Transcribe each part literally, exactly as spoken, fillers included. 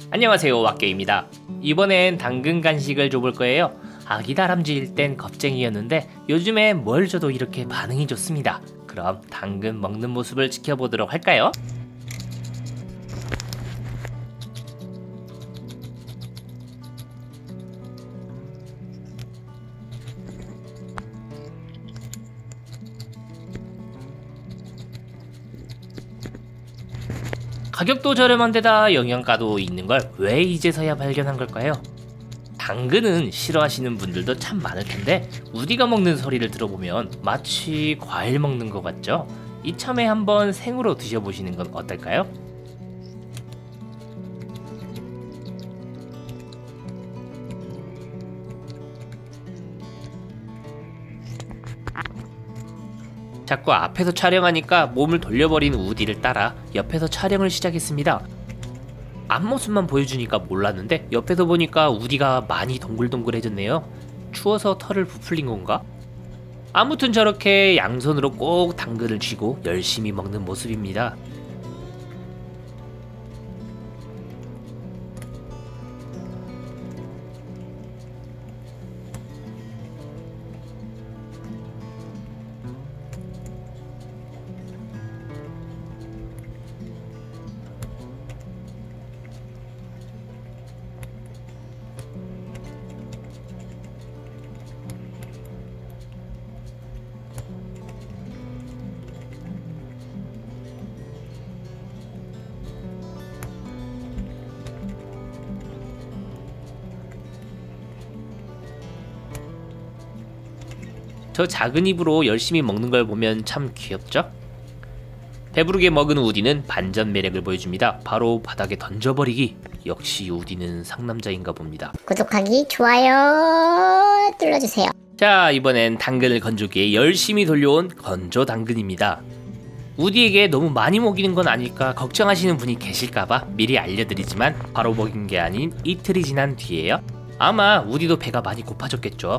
안녕하세요, 왁개입니다. 이번엔 당근 간식을 줘볼 거예요. 아기 다람쥐일 땐 겁쟁이였는데 요즘엔 뭘 줘도 이렇게 반응이 좋습니다. 그럼 당근 먹는 모습을 지켜보도록 할까요? 가격도 저렴한 데다 영양가도 있는 걸 왜 이제서야 발견한 걸까요? 당근은 싫어하시는 분들도 참 많을 텐데 우디가 먹는 소리를 들어보면 마치 과일 먹는 것 같죠? 이참에 한번 생으로 드셔보시는 건 어떨까요? 자꾸 앞에서 촬영하니까 몸을 돌려버리는 우디를 따라 옆에서 촬영을 시작했습니다. 앞모습만 보여주니까 몰랐는데 옆에서 보니까 우디가 많이 동글동글해졌네요. 추워서 털을 부풀린 건가? 아무튼 저렇게 양손으로 꼭 당근을 쥐고 열심히 먹는 모습입니다. 저 작은 입으로 열심히 먹는 걸 보면 참 귀엽죠? 배부르게 먹은 우디는 반전 매력을 보여줍니다. 바로 바닥에 던져버리기. 역시 우디는 상남자인가 봅니다. 구독하기, 좋아요 눌러주세요. 자, 이번엔 당근을 건조기에 열심히 돌려온 건조 당근입니다. 우디에게 너무 많이 먹이는 건 아닐까 걱정하시는 분이 계실까봐 미리 알려드리지만 바로 먹인 게 아닌 이틀이 지난 뒤에요. 아마 우디도 배가 많이 고파졌겠죠.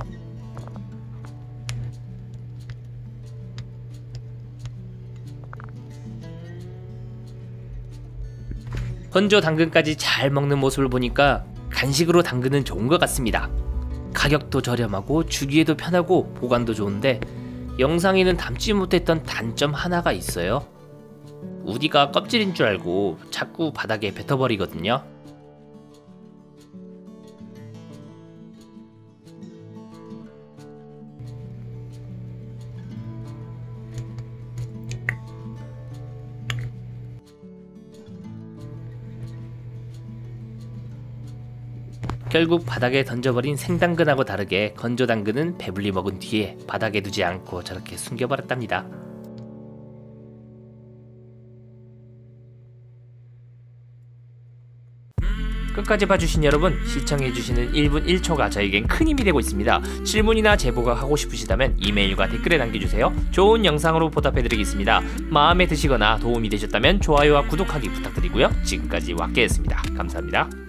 건조 당근까지 잘 먹는 모습을 보니까 간식으로 당근은 좋은 것 같습니다. 가격도 저렴하고 주기에도 편하고 보관도 좋은데 영상에는 담지 못했던 단점 하나가 있어요. 우디가 껍질인 줄 알고 자꾸 바닥에 뱉어버리거든요. 결국 바닥에 던져버린 생당근하고 다르게 건조 당근은 배불리 먹은 뒤에 바닥에 두지 않고 저렇게 숨겨버렸답니다. 끝까지 봐주신 여러분, 시청해주시는 일 분 일 초가 저에겐 큰 힘이 되고 있습니다. 질문이나 제보가 하고 싶으시다면 이메일과 댓글에 남겨주세요. 좋은 영상으로 보답해드리겠습니다. 마음에 드시거나 도움이 되셨다면 좋아요와 구독하기 부탁드리고요. 지금까지 왁개였습니다. 감사합니다.